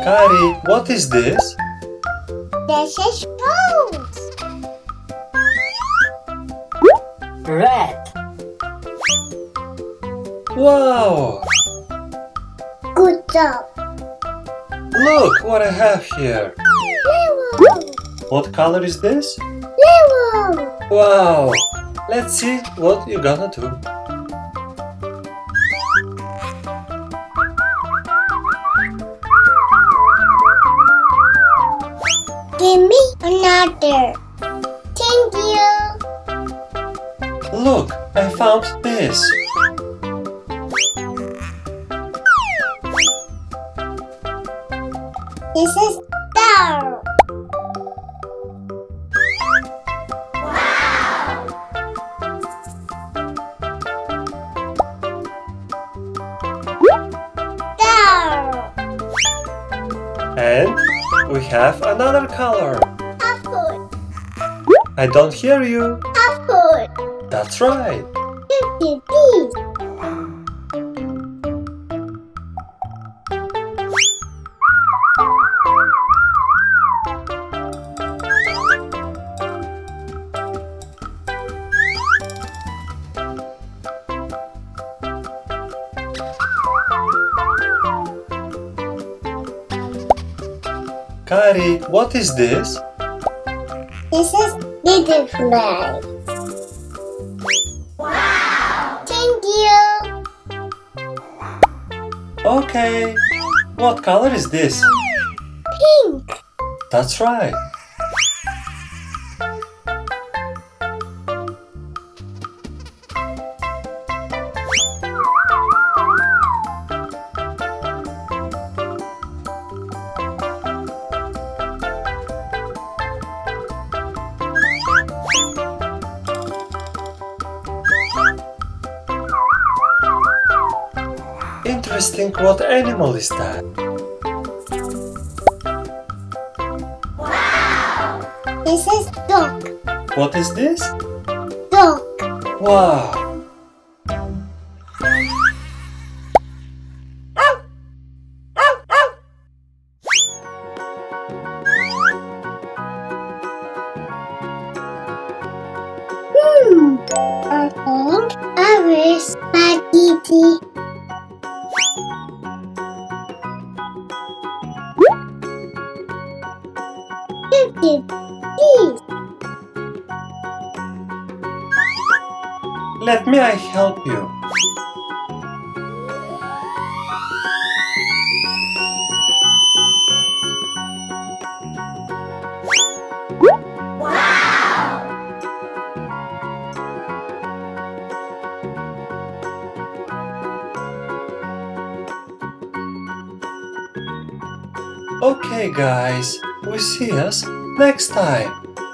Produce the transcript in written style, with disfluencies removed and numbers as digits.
Kari, what is this? This is rose. Red. Wow! Good job. Look what I have here. Lemon. What color is this? Lemon. Wow! Let's see what you're gonna do. Give me another. Thank you. Look, I found this. This is star. Star. And we have another color. Apple. I don't hear you. Apple. That's right. This. Kari, what is this? This is butterfly. Wow! Thank you. Okay. What color is this? Pink. That's right. Interesting, what animal is that? This is dog. What is this? Dog. Wow! I think I will spaghetti. Please. Let me I help you. Okay guys, we see us next time.